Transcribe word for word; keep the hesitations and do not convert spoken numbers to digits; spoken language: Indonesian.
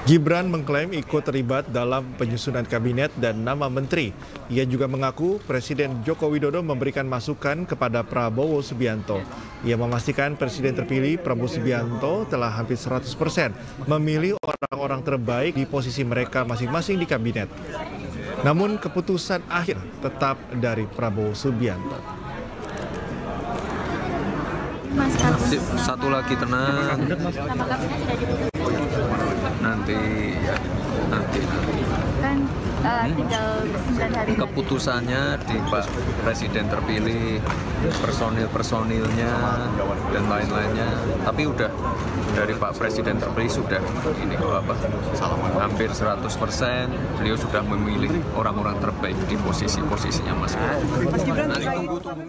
Gibran mengklaim ikut terlibat dalam penyusunan kabinet dan nama menteri. Ia juga mengaku Presiden Joko Widodo memberikan masukan kepada Prabowo Subianto. Ia memastikan Presiden terpilih Prabowo Subianto telah hampir seratus persen memilih orang-orang terbaik di posisi mereka masing-masing di kabinet. Namun keputusan akhir tetap dari Prabowo Subianto. Satu lagi tenang. Nanti ya nanti kan uh, tinggal sembilan hari. Keputusannya di Pak Presiden terpilih, personil-personilnya dan lain-lainnya. Tapi udah dari Pak Presiden terpilih sudah ini kok apa? Hampir seratus persen beliau sudah memilih orang-orang terbaik di posisi-posisinya masing-masing. Nah, tunggu tunggu